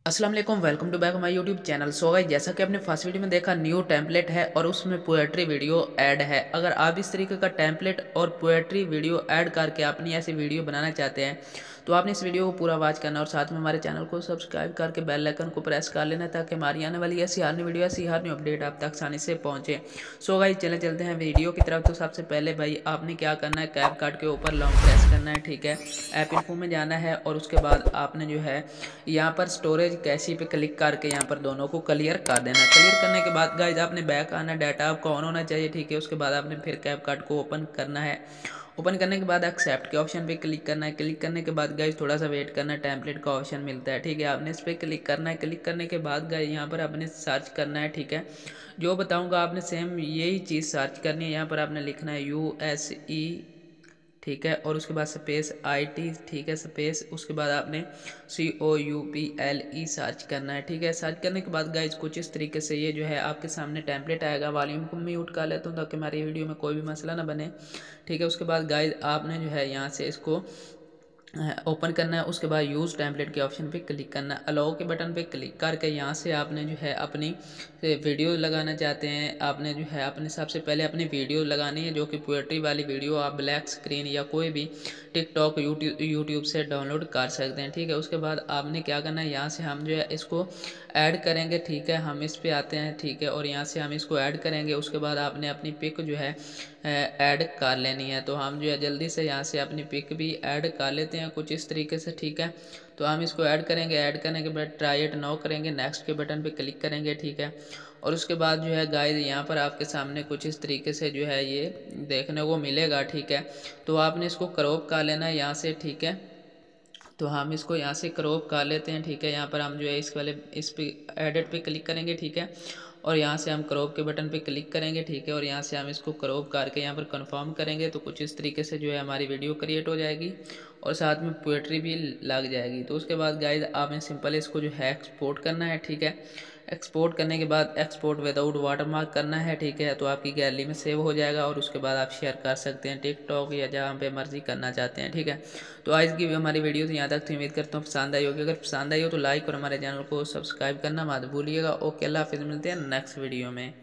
अस्सलाम वालेकुम, welcome to back my YouTube channel. So guys, जैसा कि आपने फर्स्ट वीडियो में देखा, न्यू टेम्पलेट है और उसमें पोएट्री वीडियो ऐड है। अगर आप इस तरीके का टेम्पलेट और पोएट्री वीडियो ऐड करके अपनी ऐसी वीडियो बनाना चाहते हैं तो आपने इस वीडियो को पूरा वॉच करना और साथ में हमारे चैनल को सब्सक्राइब करके बेल आइकन को प्रेस कर लेना ताकि हमारी आने वाली ऐसी हर न्यू वीडियो ऐसी हर न्यू अपडेट आप तक आसानी से पहुंचे। सो गाइस, चलते हैं वीडियो की तरफ। तो सबसे पहले भाई आपने क्या करना है, कैप कार्ड के ऊपर लॉन्ग प्रेस करना है, ठीक है। ऐप इन्फो में जाना है और उसके बाद आपने जो है यहाँ पर स्टोरेज कैशी पे क्लिक करके यहाँ पर दोनों को क्लियर कर देना। क्लियर करने के बाद गाइज आपने बैक आना, डाटा आपका ऑन होना चाहिए, ठीक है। उसके बाद आपने फिर कैप कार्ड को ओपन करना है। ओपन करने के बाद एक्सेप्ट के ऑप्शन पे क्लिक करना है। क्लिक करने के बाद गाइज थोड़ा सा वेट करना है, टेम्पलेट का ऑप्शन मिलता है, ठीक है। आपने इस पर क्लिक करना है। क्लिक करने के बाद गाइज यहाँ पर आपने सर्च करना है, ठीक है। जो बताऊँगा आपने सेम यही चीज़ सर्च करनी है। यहाँ पर आपने लिखना है USA, ठीक है, और उसके बाद स्पेस IT, ठीक है, स्पेस उसके बाद आपने COUPLE सर्च करना है, ठीक है। सर्च करने के बाद गाइज कुछ इस तरीके से ये जो है आपके सामने टेम्पलेट आएगा। वॉल्यूम को म्यूट कर लेता हूँ ताकि हमारी वीडियो में कोई भी मसला ना बने, ठीक है। उसके बाद गाइज आपने जो है यहाँ से इसको ओपन करना है। उसके बाद यूज़ टेम्पलेट के ऑप्शन पे क्लिक करना है। अलाउ के बटन पे क्लिक करके यहाँ से आपने जो है अपनी वीडियो लगाना चाहते हैं, आपने जो है अपने सबसे पहले अपनी वीडियो लगानी है जो कि पोएट्री वाली वीडियो आप ब्लैक स्क्रीन या कोई भी टिकटॉक यूट्यूब से डाउनलोड कर सकते हैं, ठीक है। उसके बाद आपने क्या करना है, यहाँ से हम जो है इसको ऐड करेंगे, ठीक है। हम इस पे आते हैं, ठीक है, और यहाँ से हम इसको ऐड करेंगे। उसके बाद आपने अपनी पिक जो है ऐड कर लेनी है। तो हम जो है जल्दी से यहाँ से अपनी पिक भी ऐड कर लेते हैं कुछ इस तरीके से, ठीक है। तो हम इसको ऐड करेंगे। ऐड करने के बाद ट्राई इट नाउ करेंगे, नेक्स्ट के बटन पे क्लिक करेंगे, ठीक है। और उसके बाद जो है गाइस यहाँ पर आपके सामने कुछ इस तरीके से जो है ये देखने को मिलेगा, ठीक है। तो आपने इसको क्रॉप कर लेना है यहाँ से, ठीक है। तो हम इसको यहाँ से क्रॉप कर लेते हैं, ठीक है। यहाँ पर हम जो है इस वाले इस पे एडिट पे क्लिक करेंगे, ठीक है। और यहाँ से हम क्रॉप के बटन पे क्लिक करेंगे, ठीक है। और यहाँ से हम इसको क्रॉप करके यहाँ पर कंफर्म करेंगे। तो कुछ इस तरीके से जो है हमारी वीडियो क्रिएट हो जाएगी और साथ में पोएट्री भी लग जाएगी। तो उसके बाद गाइज आपने सिंपल इसको जो है एक्सपोर्ट करना है, ठीक है। एक्सपोर्ट करने के बाद एक्सपोर्ट विदाउट वाटरमार्क करना है, ठीक है। तो आपकी गैलरी में सेव हो जाएगा और उसके बाद आप शेयर कर सकते हैं टिकटॉक या जहाँ पे मर्जी करना चाहते हैं, ठीक है। तो आज की हमारी वीडियो तो यहाँ तक थी। उम्मीद करता हूँ पसंद आई होगी। अगर पसंद आई हो तो लाइक और हमारे चैनल को सब्सक्राइब करना मत भूलिएगा। ओके, अल्लाह हाफिज़, मिलते हैं नेक्स्ट वीडियो में।